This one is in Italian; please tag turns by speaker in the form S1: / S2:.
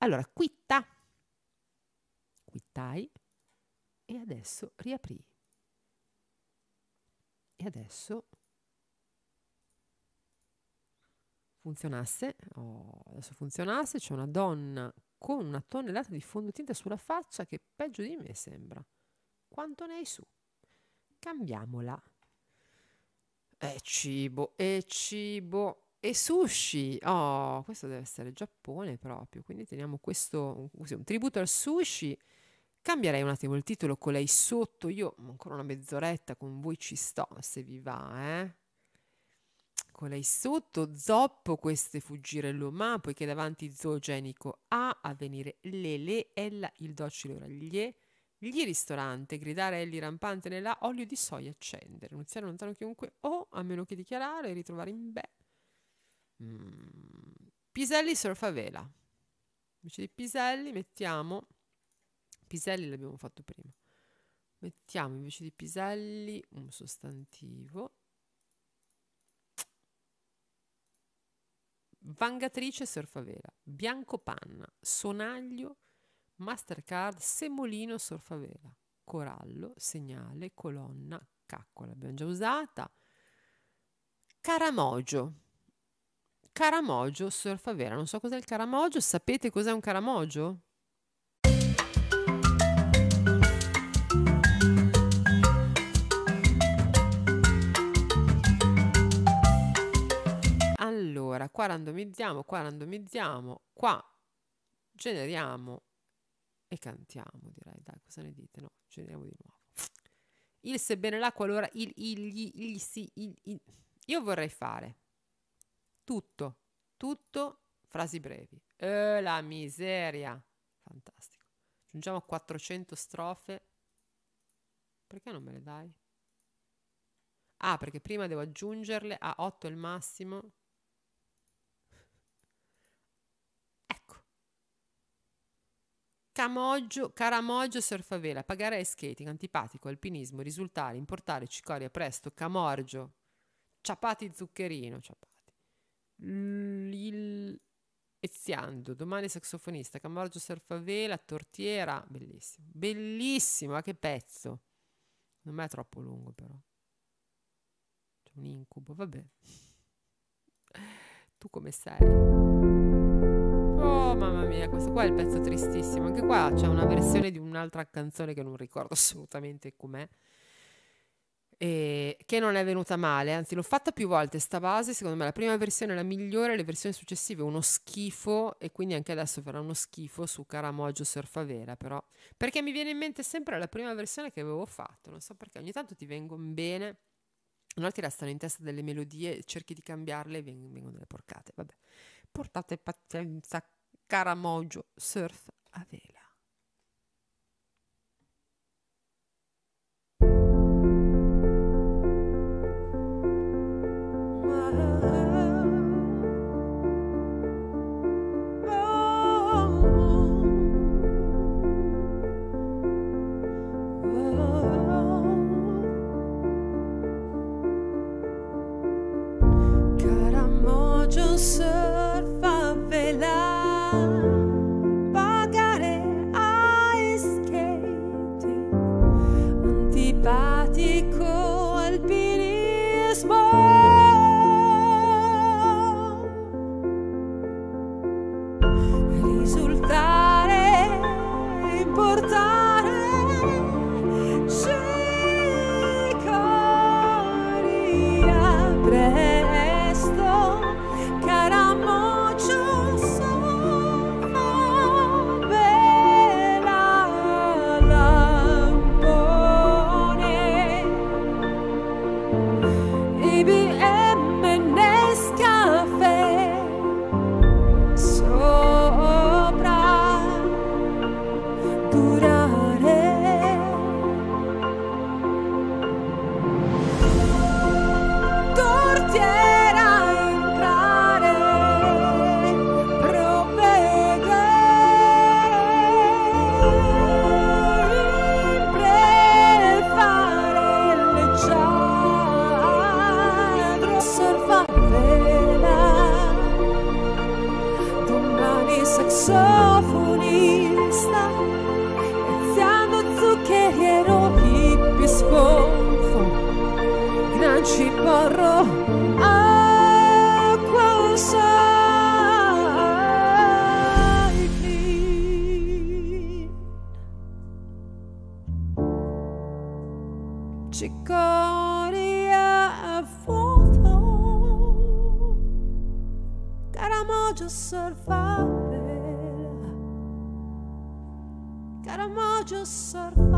S1: Allora, quitta. Quittai. E adesso riapri. E adesso funzionasse. Oh, adesso funzionasse. C'è una donna con una tonnellata di fondotinta sulla faccia che peggio di me sembra. Quanto ne hai su? Cambiamola. Cibo, e sushi. Oh, questo deve essere Giappone proprio. Quindi teniamo questo, così, un tributo al sushi. Cambierei un attimo il titolo con lei sotto. Io ancora una mezz'oretta con voi ci sto, se vi va, eh. Con lei sotto, zoppo, queste fuggire l'uma, poiché davanti zoogenico a venire le, ella, il docile ora gli ristorante, gridare elli rampante nella, olio di soia accendere, nuziare lontano chiunque, o, a meno che dichiarare, ritrovare in beh. Piselli surf a vela. Invece di piselli mettiamo, piselli l'abbiamo fatto prima, mettiamo invece di piselli un sostantivo. Vangatrice surfavela, biancopanna, sonaglio, Mastercard, semolino surfavela, corallo, segnale, colonna, caccola, l'abbiamo già usata. Caramogio, caramogio surfavela, non so cos'è il caramogio, sapete cos'è un caramogio? Allora, qua randomizziamo, qua generiamo e cantiamo, direi, dai, cosa ne dite? No, generiamo di nuovo. Il sebbene là, qualora il, gli, sì, il. Io vorrei fare tutto, frasi brevi. La miseria. Fantastico. Aggiungiamo 400 strofe. Perché non me le dai? Ah, perché prima devo aggiungerle a 8 il massimo. Caramoggio, surfavela, pagare e skating, antipatico, alpinismo, risultare, importare, cicoria, presto, camorgio, ciapati zuccherino, ciapati. Eziando, domani saxofonista, camorgio, surfavela, tortiera, bellissimo. Bellissimo, ma che pezzo. Non è troppo lungo però. C'è un incubo, vabbè. Tu come sei? Oh mamma mia, questo qua è il pezzo tristissimo. Anche qua c'è una versione di un'altra canzone che non ricordo assolutamente com'è, e che non è venuta male, anzi l'ho fatta più volte sta base, secondo me la prima versione è la migliore, le versioni successive uno schifo, e quindi anche adesso farà uno schifo su Caramoggio Surfavera, però perché mi viene in mente sempre la prima versione che avevo fatto, non so perché, ogni tanto ti vengono bene, a volte ti restano in testa delle melodie, cerchi di cambiarle e vengono delle porcate, vabbè. Portate pazienza, Caramoggio surf a vela. Caramoggio surf a vela, pagare Caramojo surfare, Caramojo surfare.